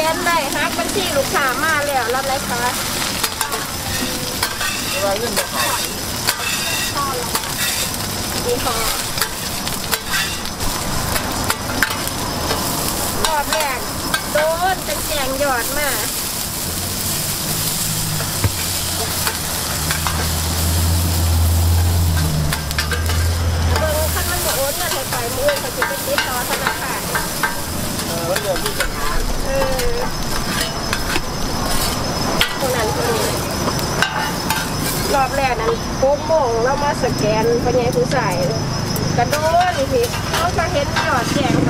นได้ฮักบัญชีลูกค้ามาแล้วรับไรคะนี่พอรอบแรกโดนเป็นแจงหยอดมาเบิ่งขั้นมันโอนเงินไปมือเขาจะไปติดต่อธนาคารคนนั้นคนนี้รอบแรกนั้นโป๊กโมงแล้วมาสแกนปัญญาผู้ใส่กระโดดนี่พี่เขาจะเห็นหยอดแจง